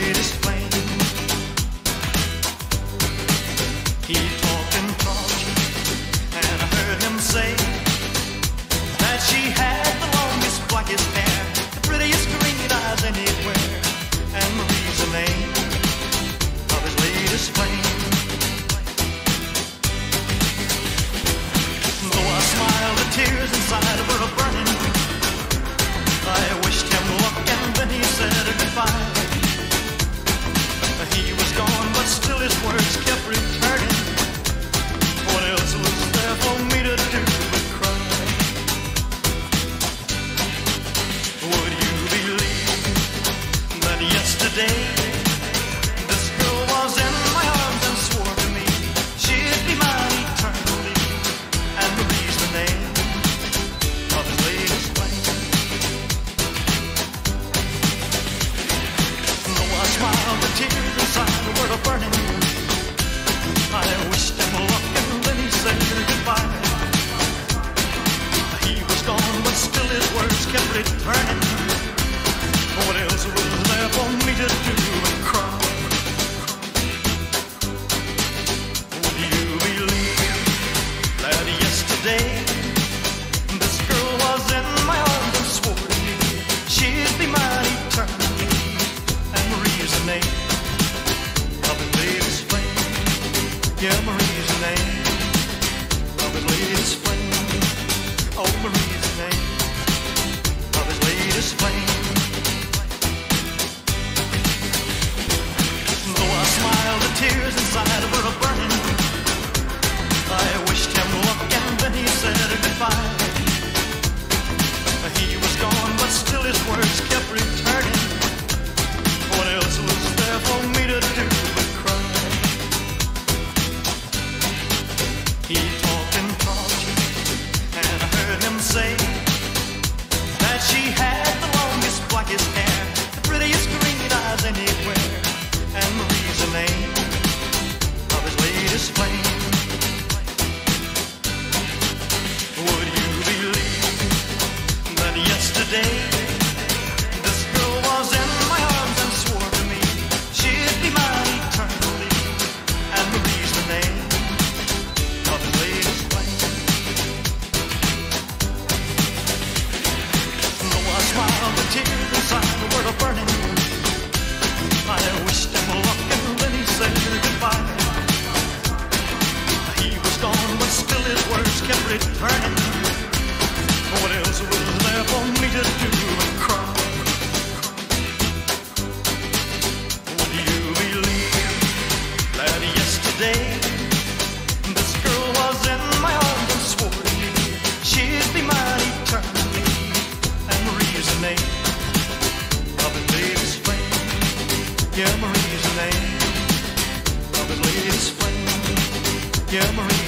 latest flame. He talked and talked, and I heard him say that she had the longest, blackest hair, the prettiest green eyes anywhere, and Marie's the name of his latest flame. Though I smiled, the tears inside were burning. I wished him luck, and then he said goodbye. He was gone, but still his words kept returning. What else was there for me to do but cry? Would you believe that yesterday this girl was in my arms and swore to me she'd be mine eternally, and Marie's the name of his latest flame. Though I smiled, the tears inside were burning. I wished him luck, and then he said goodbye. He was gone, but still his words kept returning. What else was there for me to do but cry? Would you believe that yesterday this girl was in my arms and swore to me she'd be mine eternally, and Marie's the name of his latest flame. Yeah, Marie's the name of his latest flame. Oh, Marie's the name of his latest flame. Though I smiled, the tears inside were burning. I wished him luck, and then he said goodbye. He was gone, but still his words kept returning. What else was there for me to do but cry? He talked and talked, and I heard him say that she had the longest, blackest hair, the prettiest green eyes anywhere, and Marie's the name of his latest flame. Would you believe that yesterday this girl was in my arms and swore to me she'd be mine eternally, and Marie's the name of his latest flame. Though I smiled, the tears inside were burning. I wished him luck, and then he said goodbye. He was gone, but still his words kept returning. What else was there for me to do but cry? Would you believe that yesterday this girl was in my arms and swore to me she'd be mine eternally, and Marie's the name of his latest flame. Yeah, Marie's the name of his latest flame. Yeah, Marie.